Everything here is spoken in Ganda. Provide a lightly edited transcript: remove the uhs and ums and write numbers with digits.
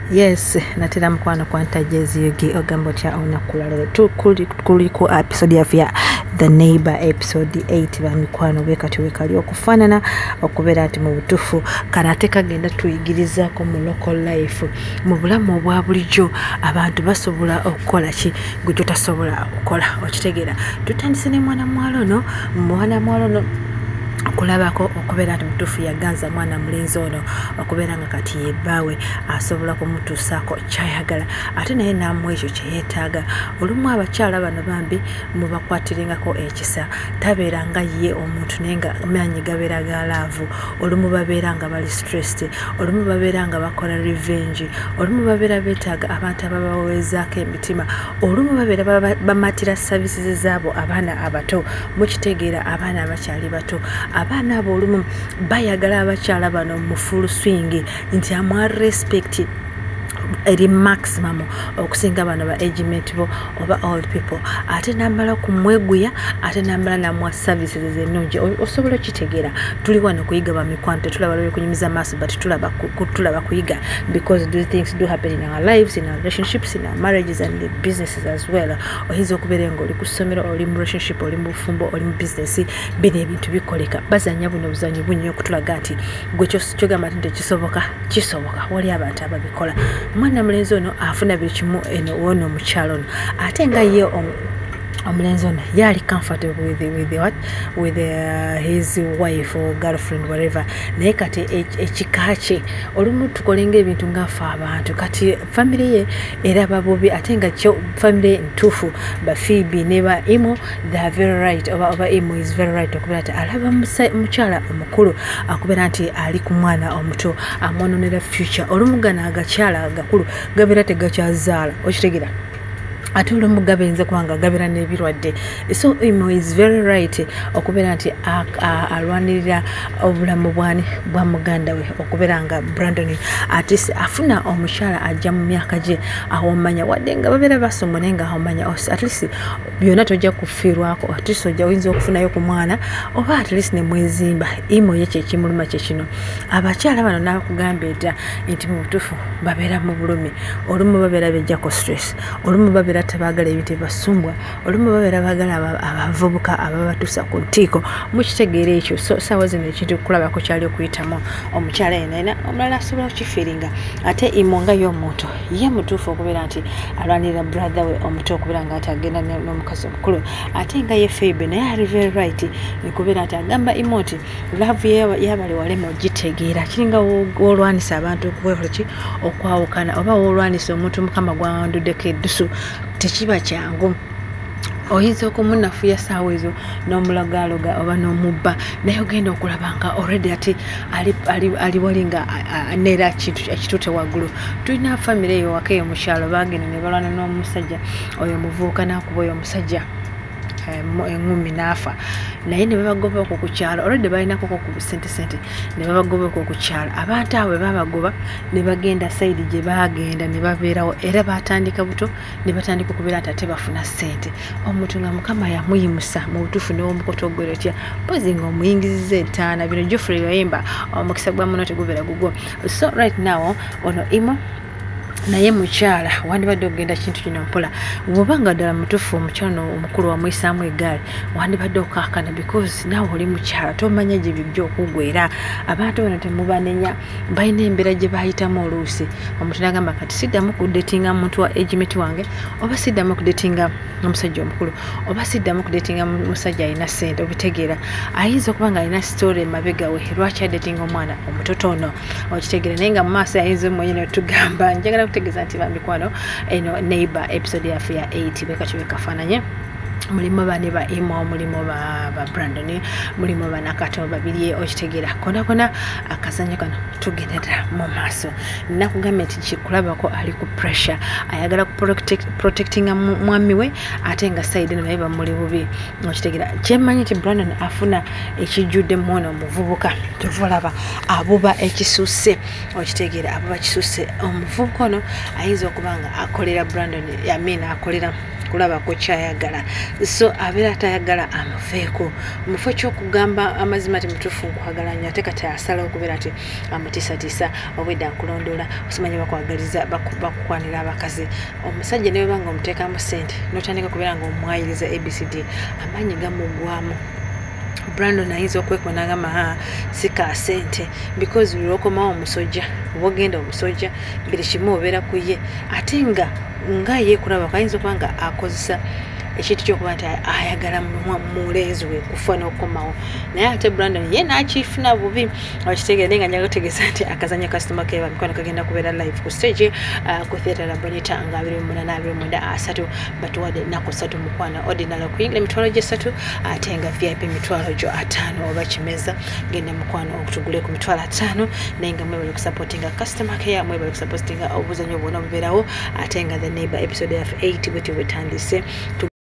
Yes, natera mukwano kwanta jezi yogi ogambo cha onakulala kuli ku episode ya The Neighbor episode 8 ba mikwano bekati wekali okufanana okubera ati mu butufu karate kagenda tuyigiriza ko mu local life mu bulamu obwa bulijjo abantu basobola okukola ki gwe tasobola okukola okitegera tutandise ne mwana mwalo kulabako okubera ati mutufu yaganza mwana mulenzi ono okubera nga kati yebawe asobola kumutuusako kyayagala ate naye namwe ekyo kyeyetaaga olumu abakyala bano bambi mubakwatiringako ekisa tabeera nga ye omuntu naye nga manyi gabeera ga laavu olumu babeera nga bali stressed olumu babeera nga bakola revenge olumu babeera beetaaga abantu ababaweezaako emitima olumu babeera bamatira services zaabo abaana abato mukitegeera abaana abakyali bato abaana abo olumu bayagala abakyala bano mu full swing nti amwa respect eri maximum okusinga bano ba agement bo oba old people ate nambala kumweguya ate nambala namwa services ennungi osobola kitegeera tuli wano kuyiga ba mikwano tetulaba lwe kunyumiza maaso but tulaba kuyiga because these things do happen in our lives, in our relationships, in our marriages and the businesses as well. Ohiza okubeera nga oli ku ssomero oli mu relationship oli mu bufumbo oli mu business bino ebintu bikoleka bazanya buno buzanyi bunyo okutulaga nti gwe kyogamba nti kisoboka wali abantu ababikola mwana mulenzi ono afuna buli kimu eno wono omukyalo ono ate nga ye omulenzi ono yali comfortable with his wife or girlfriend whatever naye kati ekikakye olumu tukolenga ebintu ngaafe abantu kati family ye eraba bubi ate nga kyo family ye ntuufu ba Phoebe ne ba Imo they are very right oba Imo is very right okubera ati alaba mukyala omukulu akubera nti ali ku mwana omuto amwononera future olumu gana agakyala agakulu gabeera tegakyazaala okitegeera ate olumu gabenze kubanga gabera n'ebirwadde so Imo is very right okubera nti alwanirira obulamu bwa muganda we okubera nga Brandon ate afuna omukyala ajja mu myaka gye awomanya wadde nga babera basomo naye nga awomanya at least byonna tojja kufiirwako at least ojja oyinza okufunayo ku mwana oba at least ne mwezimba Imo ye kyekimuluma kyekino abakyala bano nakugamba edda nti mu butuufu babeera mu bulumi olumu babeera bejjako stress olumu babeera tabagala ebintu basumbwa olumu babeera bagala abavubuka ababatuusa ku ntiiko mukitegeera ekyo so sawa zino ekintu kulabako kyali okuyitamu omukyala yenayina omulala asobola okukifiiringa ate Imo nga y'omuntu ye mutuufu okubeera nti alwanirira brother we omuto okubeera nga ati agenda n'omukazi omukulu ate nga ye Phoebe naye ali very right okubeera nti agamba Imo nti love yabali walema ogitegeera kiringa wolwanisa abantu okwawukana oba wolwanisa omuntu mukama gwanduddeko eddusu tekiba kyangu oyinza okumunafuya saawa ezo n'omulagaloga oba n'omubba naye ogenda okulaba nga already ati ali wali nga neera ekituute waggulu tulina famire eyo waka eyo mukyalo bagenda ne balwana n'omusajja oyo muvubuka n'akuba oyo omusajja engumi naafa naye ne babagoba okwo ku kyalo already balinako ku sente ne babagoba okwo ku kyalo abantu abo babagoba ne bagenda sayidi gye bagenda ne babeerawo era batandika buto ne batandika okubeera nti ate bafuna sente omuntu nga mukama yamuyimusa mu butuufu n'omukoto gwero tya pozi nga omuyingiziza entaana bino Geoffrey Yayimba omukisa gwa muno tegubeera gugwo so right now ono Imo naye mukyala wandibadde ogenda kintu kino mpola bw'obanga ddala mutuufu omukyala omukulu wamuyisaamu eggaali wandibadde okaakana because naawe oli mukyala tomanya gye bijja okugwera abantu bano temubanenya balina embeera gye bayitamu oluusi omuntu nagamba kati siddamu kudetinga muntu wa agement wange oba siddamu kudetinga omusajja omukulu oba siddamu kudetinga musajja alina ssente obitegeera ayinza okuba nga alina story emabega we lwaki adetinga omwana omutoto ono okitegeera naye nga mu maaso ayinza omwenyine tugamba njagala kutegeeza nti bamikwano eno Neighbor episode yafu ya 8 bekakyo bekafaananye mulimu bane ba Imo mulimu ba Brandon mulimu ba Nakato babiri okitegeera kona akazanyo kano tugendera mu maaso nakugamba nti kikulabako ali ku pressure ayagala ku protecting mwami we ate nga side naye bamuli bubi okitegeera kyemanyi nti Brandon afuna ekijjudde mwono omuvubuka tuvulaba abuba ekisusse okitegeera abuba kisusse omuvubuka ono ayinza okubanga akolera Brandon akolera kulaba ko kyayagala so abeera tayagala amufeeko mufo kyokugamba amazima temutufu nkwagala nnyo ate kati asala okubeera ati amutiisatiisa obwedda nkulondoola osimanye bakwagaliza bakukwanira abakazi omusajja ne bwebanga omuteekamu ssente n'otandika kubeera nga omwayiriza abcd amaanyi gamugwamu Brandon ayinza okwekona agamba sika sente because lwokomawo omusojja obogenda omusojja buli kimu obeera ku ye ate nga ye kulaba kayinza okuba nga akozesa ekintu kyokuba nti ayagala mulenzi we kufa n'okukomawo naye ate Brandon ye n'akifuna bubi okitegeere nga njaga kutegeeza nti akazanya customer care bamikwano kagenda kubeera live ku stage ku theatre la Bonita nga 28 batuwadde ennaku 3 mukwana ordinary okuyingira emitwalo gye 3 ate nga VIP emitwalo gyo 5 oba kimeza genda mukwano okutugule ku mitwalo 5 naye nga mwebale kusupportinga customer care mwebale kusupportinga obuzanyo bwonna obubeerawo ate nga the neighbor episode of 8 bwetyo bwetandise